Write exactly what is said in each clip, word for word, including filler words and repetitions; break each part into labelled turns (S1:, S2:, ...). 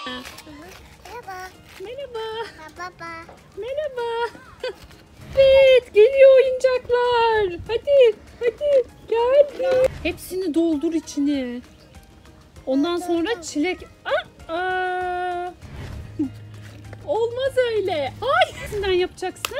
S1: Merhaba.
S2: Merhaba.
S1: Baba.
S2: Merhaba. Evet, geliyor oyuncaklar. Hadi, hadi. Geldi. Hepsini doldur içine. Ondan sonra çilek... Aa, aa. Olmaz öyle. Ay, neresinden yapacaksın?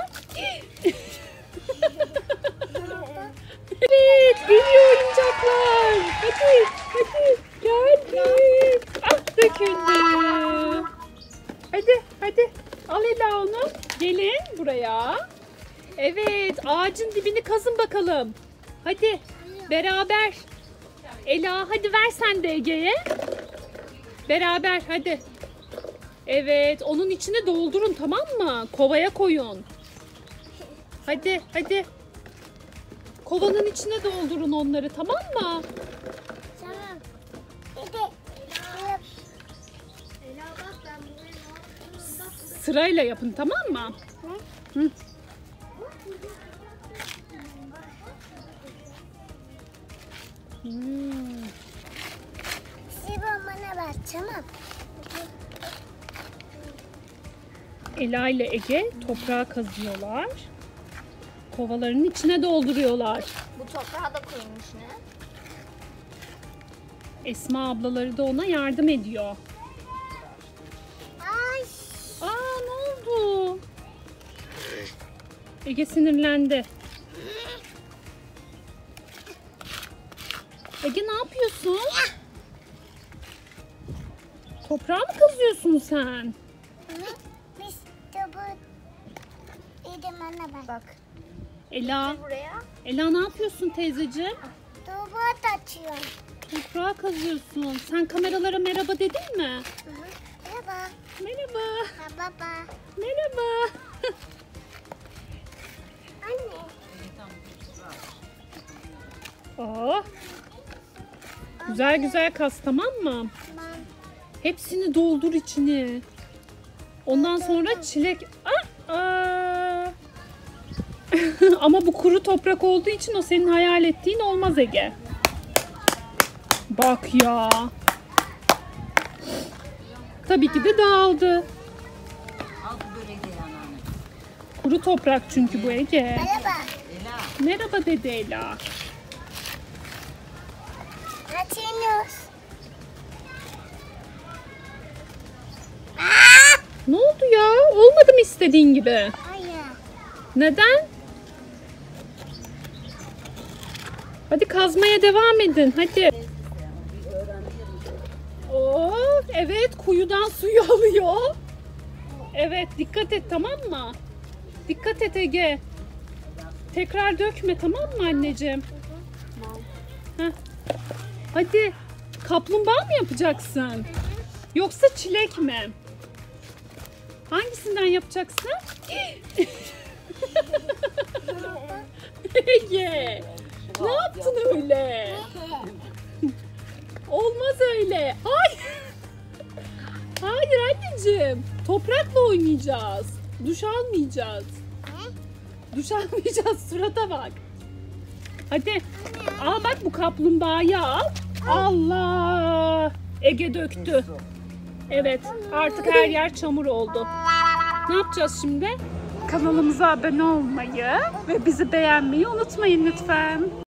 S2: Evet, geliyor oyuncaklar. Hadi, hadi. Geldi. Ah, döküldü. Hadi, hadi. Al Ela onu. Gelin buraya. Evet, ağacın dibini kazın bakalım. Hadi, beraber. Ela, hadi ver sen de Ege'ye. Beraber, hadi. Evet, onun içine doldurun, tamam mı? Kovaya koyun. Hadi, hadi. Kovanın içine doldurun onları, tamam mı?
S1: Tamam. Hadi.
S3: Ela bak ben buraya ne yapıyorum? Bak burada.
S2: Sırayla yapın, tamam mı? Hı. Hmm.
S1: Siz bana ver, tamam.
S2: Ela ile Ege toprağı kazıyorlar. Kovaların içine dolduruyorlar.
S3: Bu toprağa da koyun içine.
S2: Esma ablaları da ona yardım ediyor.
S1: Ay.
S2: Aa, ne oldu? Ege sinirlendi. Ege ne yapıyorsun? Toprağı mı kazıyorsun sen?
S1: Biz de bu. İyi de bana ver.
S3: Bak.
S2: Ela,
S3: Buraya.
S2: Ela ne yapıyorsun teyzeciğim?
S1: Tuğba da açıyor.
S2: Toprağı kazıyorsun. Sen kameralara merhaba dedin mi?
S1: Merhaba.
S2: Merhaba.
S1: Baba.
S2: Merhaba.
S1: Anne.
S2: Aa. Güzel güzel kaz, tamam mı?
S1: Tamam.
S2: Hepsini doldur içine. Ondan sonra çilek... Aa, aa. Ama bu kuru toprak olduğu için o senin hayal ettiğin olmaz Ege. Bak ya. Tabii ki de dağıldı. Kuru toprak çünkü bu Ege.
S1: Merhaba.
S2: Merhaba dedi Ela.
S1: Açıyoruz.
S2: Ne oldu ya? Olmadı mı istediğin gibi?
S1: Hayır.
S2: Neden? Hadi kazmaya devam edin. Hadi. Oo, evet, kuyudan suyu alıyor. Evet, dikkat et, tamam mı? Dikkat et Ege. Tekrar dökme, tamam mı anneciğim? Heh. Hadi. Kaplumbağa mı yapacaksın? Yoksa çilek mi? Hangisinden yapacaksın? Ege. Ne yaptın öyle? Olmaz öyle. Hayır. Hayır anneciğim. Toprakla oynayacağız. Duş almayacağız. Duş almayacağız. Surata bak. Hadi. Al bak, bu kaplumbağayı al. Allah. Ege döktü. Evet. Artık her yer çamur oldu. Ne yapacağız şimdi? Kanalımıza abone olmayı ve bizi beğenmeyi unutmayın lütfen.